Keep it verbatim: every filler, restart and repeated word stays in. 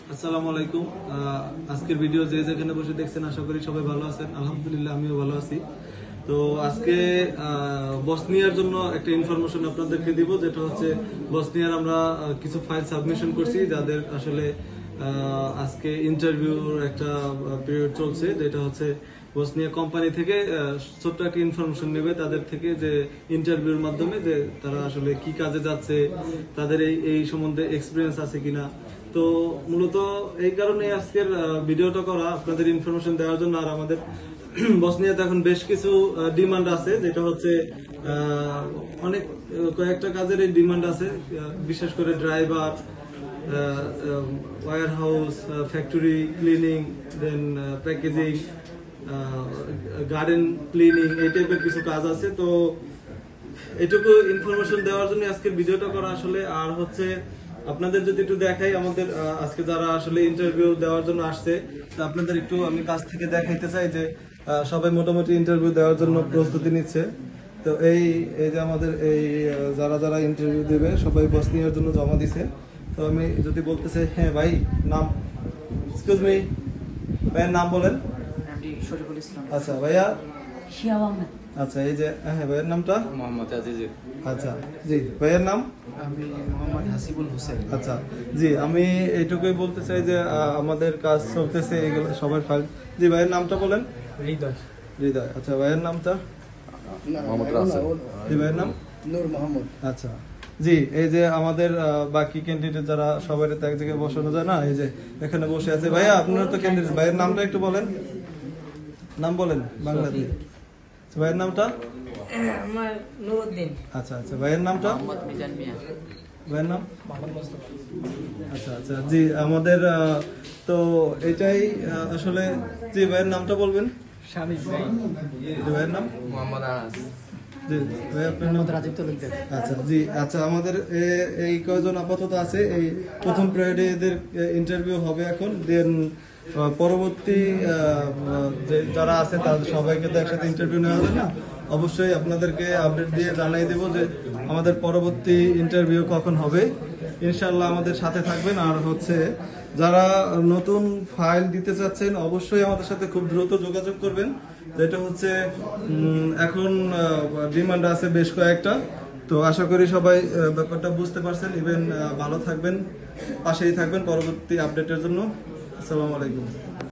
আসসালামু আলাইকুম। আজকের ভিডিও যে যেখানে বসে দেখছেন আশা করি সবাই ভালো আছেন। আলহামদুলিল্লাহ আমিও ভালো আছি। তো আজকে বসনিয়ার জন্য একটা ইনফরমেশন আপনাদেরকে দিব, যেটা হচ্ছে বসনিয়ার আমরা কিছু ফাইল সাবমিশন করছি, যাদের আসলে আজকে ইন্টারভিউর একটা পিরিয়ড চলছে, যেটা হচ্ছে বসনিয়া কোম্পানি থেকে ছোট্ট একটা ইনফরমেশন নেবে তাদের থেকে, যে ইন্টারভিউর মাধ্যমে যে তারা আসলে কি কাজে যাচ্ছে, তাদের এই এই সম্বন্ধে এক্সপিরিয়েন্স আছে কিনা। তো মূলত এই কারণে আজকের ভিডিওটা করা, আপনাদের ইনফরমেশন দেওয়ার জন্য। আর আমাদের বসনিয়াতে এখন বেশ কিছু ডিমান্ড আছে, যেটা হচ্ছে অনেক কয়েকটা কাজের এই ডিমান্ড আছে, বিশেষ করে driver, warehouse, factory cleaning, then packaging, garden cleaning, এই টাইপের কিছু কাজ আছে। তো এটুকু ইনফরমেশন দেওয়ার জন্য আজকের ভিডিওটা করা আসলে। আর হচ্ছে আপনাদের যদি একটু দেখাই, আমাদের আজকে যারা আসলে ইন্টারভিউ দেওয়ার জন্য আসছে, তো আপনাদের একটু আমি কাছ থেকে দেখাইতে চাই যে সবাই মোটামুটি ইন্টারভিউ দেওয়ার জন্য প্রস্তুতি নিচ্ছে। তো এই এই যে আমাদের এই যারা যারা ইন্টারভিউ দেবে সবাই বসনিয়ার জন্য জমা দিছে। তো আমি যদি বলতে চাই, হ্যাঁ ভাই নাম, এক্সকিউজ মি, ভাইয়ের নাম বলেন। আচ্ছা ভাইয়া, আচ্ছা এই যে হ্যাঁ ভাইয়ের নামটা মোহাম্মদ আজিজুল। আচ্ছা জি, ভাইয়ের নাম আমি মোহাম্মদ হাসিবুল হোসেন। আচ্ছা জি, আমি এইটুকুই বলতে চাই যে আমাদের কাজ চলতেছে এগুলো সবার ফাইল। জি ভাইয়ের নামটা বলেন। হৃদয়। হৃদয়। আচ্ছা ভাইয়ের নামটা মোহাম্মদ রাসেল। জি ভাইয়ের নাম নূর মোহাম্মদ। আচ্ছা জি, এই যে আমাদের বাকি ক্যান্ডিডেট যারা সবাই তো এক জায়গায় বসানো যায় না, এই যে এখানে বসে আছে। ভাইয়া আপনারা তো ক্যান্ডিডেট, ভাইয়ের নামটা একটু বলেন, নাম বলেন বাংলাদেশ। ভাইয়ের নামটা আমার নুরউদ্দিন। আচ্ছা আচ্ছা, ভাইয়ের নামটা মোহাম্মদ মিজান মিয়া। ভাইয়ের নাম আচ্ছা আচ্ছা জি, আমাদের তো এটাই আসলে। জি ভাইয়ের নামটা বলবেন। শামিম ভাই। ভাইয়ের নাম মোহাম্মদ আনাস। জি ভাই, আপনার নাম রাজীব তালুকদার। আচ্ছা জি, আচ্ছা আমাদের এই কয়জন আপাতত আছে, এই প্রথম পিরিয়ডে এদের ইন্টারভিউ হবে এখন। দেন পরবর্তী যারা আছে তাদের সবাইকে তো একসাথে ইন্টারভিউ নেওয়া হবে না, অবশ্যই আপনাদেরকে আপডেট দিয়ে জানাই দেবো যে আমাদের পরবর্তী ইন্টারভিউ কখন হবে। ইনশাল্লাহ আমাদের সাথে থাকবেন। আর হচ্ছে যারা নতুন ফাইল দিতে চাচ্ছেন অবশ্যই আমাদের সাথে খুব দ্রুত যোগাযোগ করবেন, যেটা হচ্ছে এখন ডিমান্ড আছে বেশ কয়েকটা। তো আশা করি সবাই ব্যাপারটা বুঝতে পারছেন। ইভেন ভালো থাকবেন, পাশেই থাকবেন পরবর্তী আপডেটের জন্য। আসসালামু আলাইকুম।